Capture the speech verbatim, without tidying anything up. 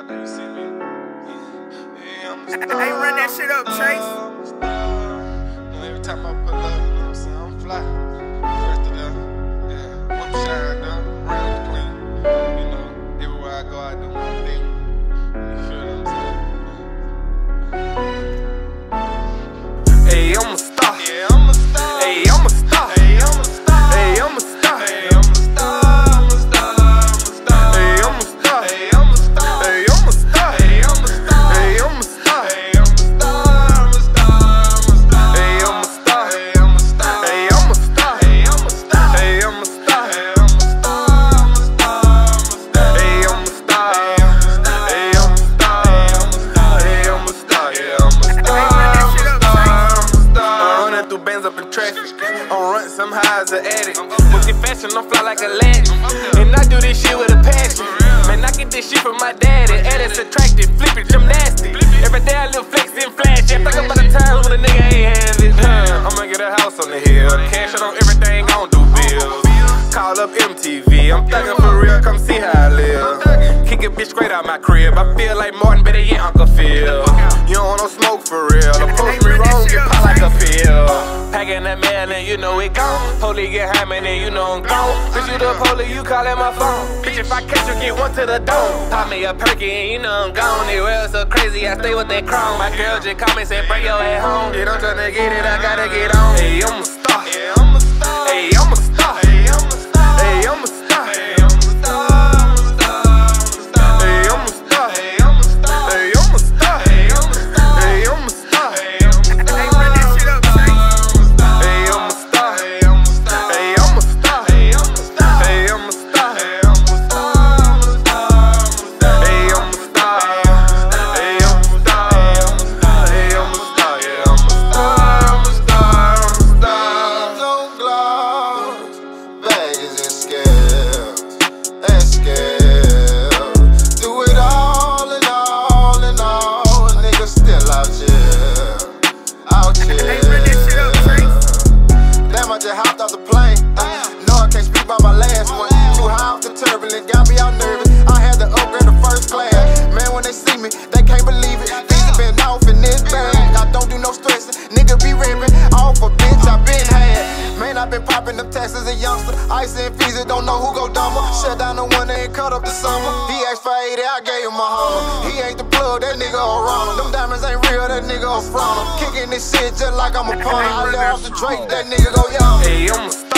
out there, you see me? Yeah, I'm a star. Hey, run that shit up, Trace. I'm a star. And every time I pull up, you know what I'm saying? I'm fly. First of them, yeah. I'm shine up, real clean. You know, everywhere I go, I do my thing. You feel what I'm saying? Hey, I'm a star. Yeah, I'm a star. Hey, I'm a star. Hey, I'm a star. Hey, I'm a star. Hey, I'm a star. I'm a star. I'm a star. Hey, I'm a star. Hey, I'm a star. Hey, I'm a star. Hey, I'm a star. Hey, I'm a star. Hey, I'm a star. I'm a star. I'm a star. Hey, I'm a star. Hey, I'm a star. Hey, I'm a star. Hey, I'm a star. Hey, I'm a star. Hey, I'm a star. I'm a star. Hey, I'm a star. Hey, I'm a star. Hey, I'm a star. Yeah, I'm a star. I'm a star. I'm a star. I'm running through bands up in traffic. I'm running some high as an addict. With the fashion, I'm fly like a lad. And I do this shit with a passion. Man, I get this shit from my daddy. Add it, subtract it, flip it, I'm nasty. Every day I live flexing, flash. Yeah, think about the times when a nigga ain't have it. Huh. I'ma get a house on the hill. Cash it on everything, gon' do bills. Call up M T V. I'm thuggin' for real, come see how I live. Kick a bitch straight out my crib. I feel like Martin, better yet Uncle Phil. You don't want no smoke for real. Approach me wrong, get pop like a pill. Packing that mail and you know it gone. Police get hammered and you know I'm gone. Bitch, you the police, you callin' my phone. Bitch, if I catch you, get one to the dome. Pop me a perky and you know I'm gone. They well so crazy, I stay with that chrome. My girl just called me, said bring your ass home. Yeah, I'm tryna get it, I gotta get on. Hey, I'm a star. Yeah, I'm a star. Hey, I'm a star. Hey, I'm a star. Hey, I'm a star. Hey, I'm a star. I'm a star. Hey, I'm a star. Hey, I'm a star. Hey, I'm a star. Hey, I'm a star. Hey, I'm a star. Hey, I'm a star. Hey, run that shit up, Trace. Hey, I'm a star. Hey, I'm a star. Hey, I'm a star. Hey, I'm a star. Hey, I'm a star. Hey, I'm a star. I'm a star. Hey, I'm a star. Hey, I'm a star. Hey, I'm a star. Yeah, I'm a star. I'm a star. I'm a star. No gloves, bags and scales, and scales. Do it all and all and all, niggas still out here, out here. Hey, run that shit up, Trace. Damn, I just hopped off the plane. Uh, no, I can't speak about my last one. Too high off the turbulence, got me all nervous. I had to upgrade to first class. Man, when they see me, they can't believe it. Things have been off in this bag. I don't do no stressing. Nigga be ripping off a bitch I been had. Man, I been popping them taxes a youngster. Ice and Feezy, don't know who go dumber. Shut down the one and cut up the summer. He asked for eighty, I gave him a hummer. He ain't the plug, that nigga a runner. Them diamonds ain't real, that nigga a fronter. Kicking this shit just like I'm a punter. I let off the Drake, that nigga go young. Hey, I'm a star.